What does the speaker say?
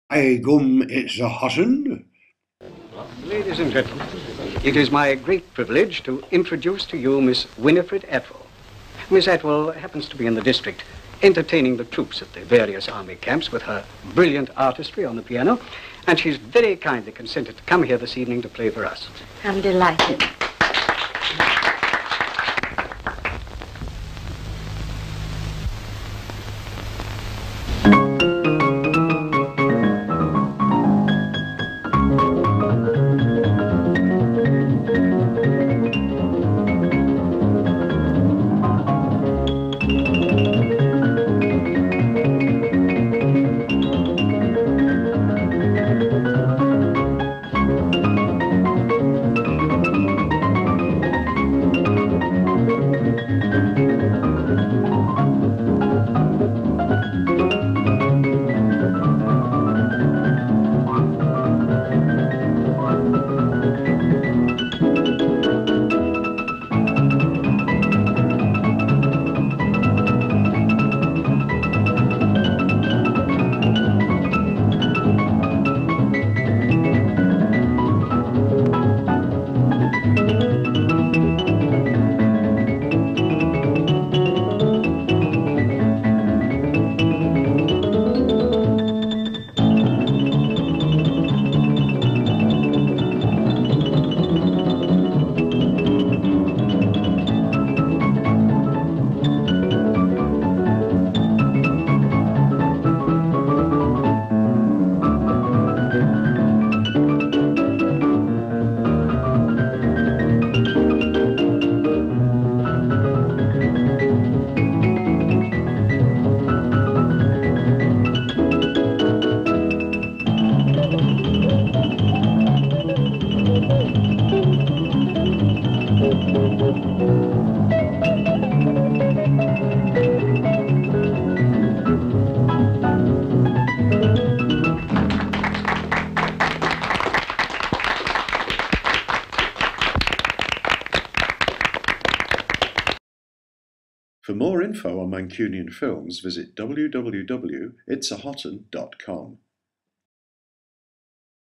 I gum it's a hottin. Ladies and gentlemen, it is my great privilege to introduce to you Miss Winifred Atwell. Miss Atwell happens to be in the district, entertaining the troops at the various army camps with her brilliant artistry on the piano, and she's very kindly consented to come here this evening to play for us. I'm delighted. For more info on Mancunian films, visit www.itsahotton.com.